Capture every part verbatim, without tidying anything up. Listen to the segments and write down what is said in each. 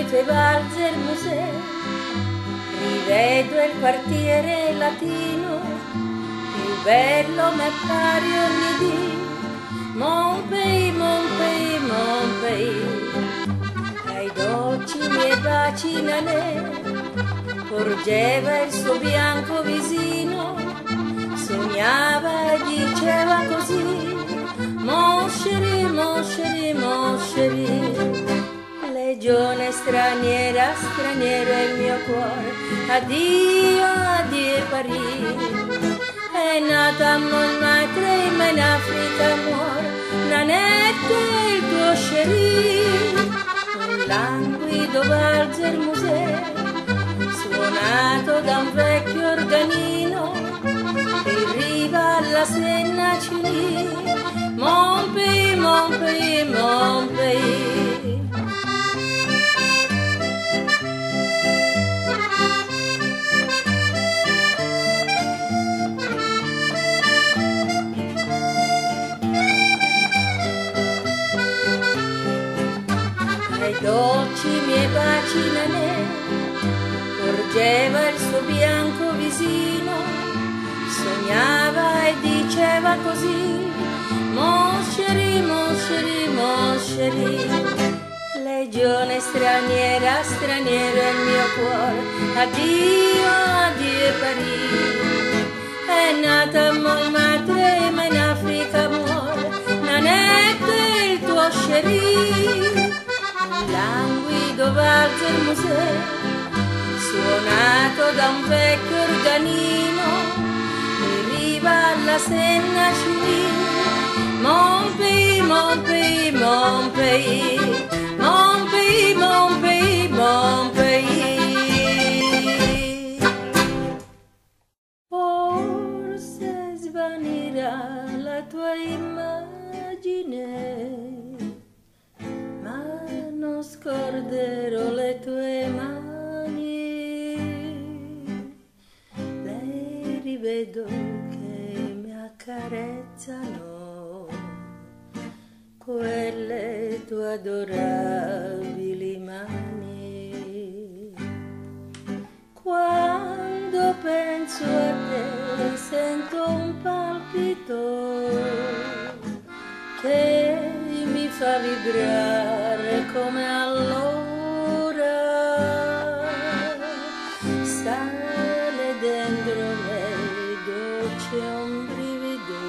tuoi valzer musei, rivedo il quartiere latino, più bello me pare ogni dì. Mon pays, mon pays, mon pays, ai dolci miei baci nanè, porgeva il suo bianco visino, sognava e diceva così: mon chéri, mon chéri, mon chéri. Legione straniera, straniero è il mio cuore, addio, addio Parigi. È nata a Montmartre, ma in Africa muore, Nanette è il tuo chéri. Un languido valzer museo, suonato da un vecchio organino, in riva alla Senna Cili. Mon pays, mon pays, mon pays. Ai dolci miei baci nanè, porgeva il suo bianco visino, sognava e diceva così: mon chéri, mon chéri, mon chéri. Legione straniera, straniero è il mio cuore, addio, addio Parigi. È nata a Montmartre, ma in Africa muore, Nanette è il tuo chéri. Un languido valzer museo, suonato da un vecchio organino, in riva alla Senna Cili. Mon pays, mon pays, mon pays, mon pays, mon pays, mon pays. Forse svanirà la tua immagine, ma non scorderò le tue mani. Le rivedo che mi accarezzano, quelle tue adorabili mani. Quando penso a te sento un palpito che mi fa vibrare come allora. Sale dentro me dolce un brivido,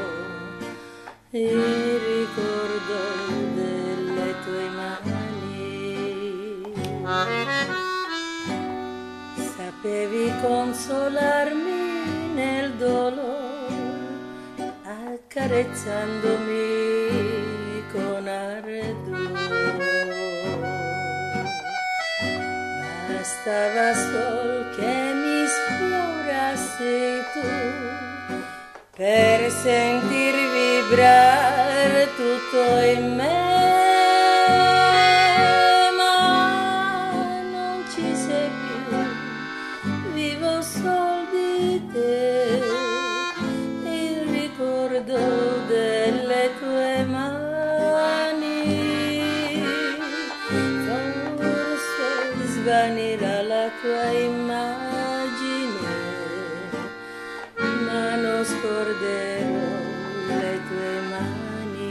il ricordo delle tue mani. Sapevi consolarmi nel dolore, accarezzandomi con ardore. Bastava sol che mi sfiorassi tu per sentir vibrare tutto in me. Ma non ci sei più, vivo sol di te, il ricordo delle tue mani. Forse svanirà la tua immagine, ma non scorderò le tue mani.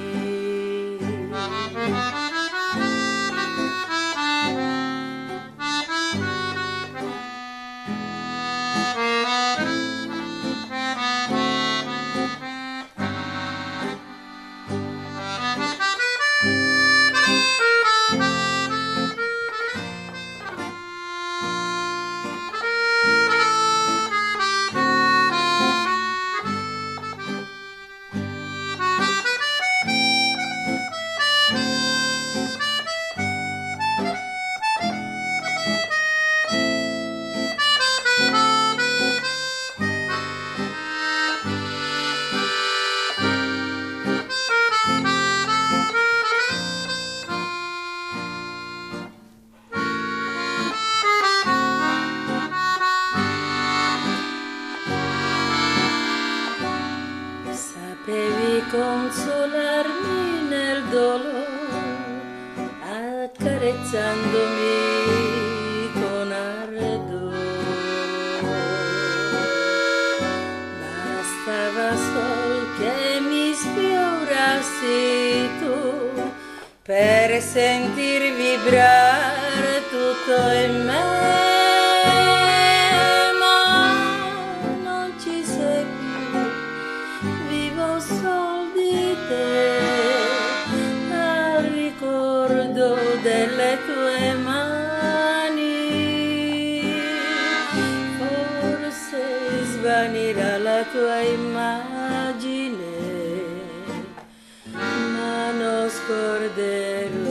consolarmi nel dolore, accarezzarmi accarezzandomi con ardore. Bastava sol che mi sfiorassi tu per sentir vibrare tutto in me. Delle tue mani forse svanirà la tua immagine, ma non scorderò